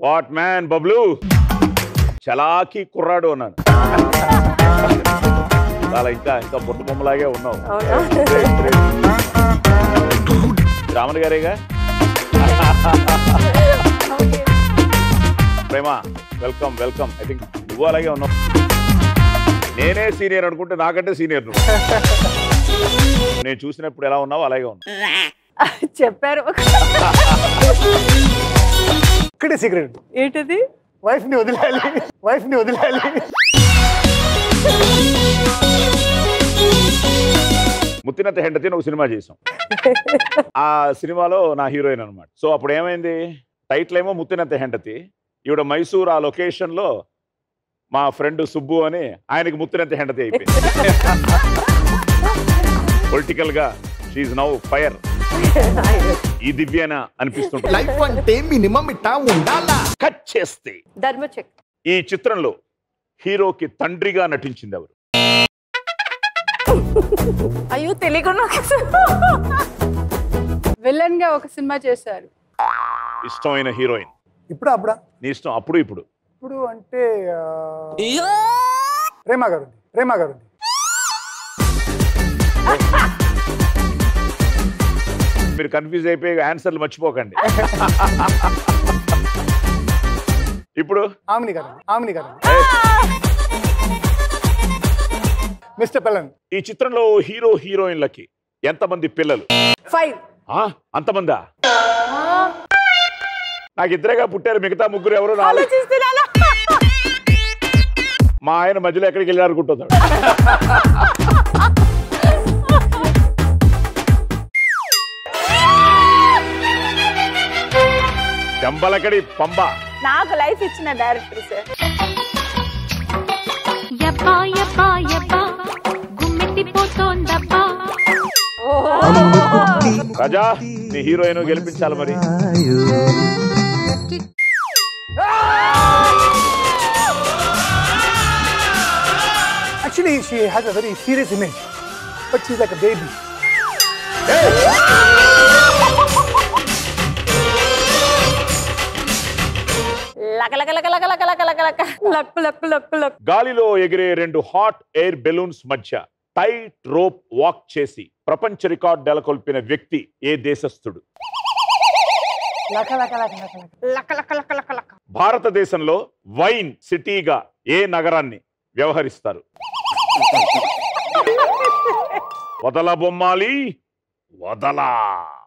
What man Bablu చలాకి కుర్రాడు అన్నాను. చాలా ఇంకా ఇంకా బుట్ట బొమ్మలాగే ఉన్నావు. రామన్ గారేగా. Prema welcome welcome. I think నువ్వు అలాగే ఉన్నావు. నేనే సీనియర్ అనుకుంటే నాకంటే సీనియర్ నువ్వు. నేను చూసినప్పుడు ఎలా ఉన్నావు అలాగే ఉన్నావు. చెప్పారు. ఇక్కడే సీక్రెట్ ఏంటది? వైఫ్ ని వదిలేయాలి, వైఫ్ ని వదిలేయాలి. ముత్తినత్త హెండతి ఒక సినిమా చేసాం. ఆ సినిమాలో నా హీరోయిన్ అనమాట. సో అప్పుడు ఏమైంది, టైటిల్ ఏమో ముత్తినత్త హెండతి. ఈవిడ మైసూర్ ఆ లొకేషన్ లో మా ఫ్రెండ్ సుబ్బు అని ఆయనకి ముత్తినత్త హెండతి అయిపోయింది. పొలిటికల్ గా షీఈ్ నౌ ఫైర్. ఈ దివ్యాన అనిపిస్తుంది. లైఫ్ అంటే మినిమం ఇట్టా ఉండాలా. కట్ చేస్తే ధర్మచెక్. ఈ చిత్రంలో హీరోకి తండ్రిగా నటించింది ఎవరు? అయ్యో తెలియకుండా. విలన్ గా ఒక సినిమా చేశారు. ఇష్టమైన హీరోయిన్. ఇప్పుడు అప్పుడా? నీ ఇష్టం. అప్పుడు ఇప్పుడు ఇప్పుడు అంటే ప్రేమ గారు. ప్రేమ గారు. మీరు కన్ఫ్యూజ్ అయిపోయి ఆన్సర్లు మర్చిపోకండి. ఇప్పుడు ఆమెని గారు. ఆమెని గారు. మిస్టర్ పెల్లన్. ఈ చిత్రంలో హీరో హీరోయిన్లకి ఎంతమంది పిల్లలు? 5. అంతమందా? నాకు ఇద్దరేగా పుట్టారు, మిగతా ముగ్గురు ఎవరు? మా ఆయన మధ్యలో ఎక్కడికి వెళ్ళారనుకుంటున్నాడు. చెంబలకడి పంబ. నాకు లైఫ్ ఇచ్చిన డైరెక్టర్ సార్. రాజా నీ హీరోయిన్ గెలిపించాలి మరి. Actually, she has a very serious image, but she's like a baby. గాలిలో ఎగిరే 2 హాట్ ఎయిర్ బెలూన్స్ మధ్య టైట్ రోప్ వాక్ చేసి ప్రపంచ రికార్డు నెలకొల్పిన వ్యక్తి ఏ దేశస్థుడు? భారతదేశంలో వైన్ సిటీగా ఏ నగరాన్ని వ్యవహరిస్తారు? వదల బొమ్మాలి వదలా.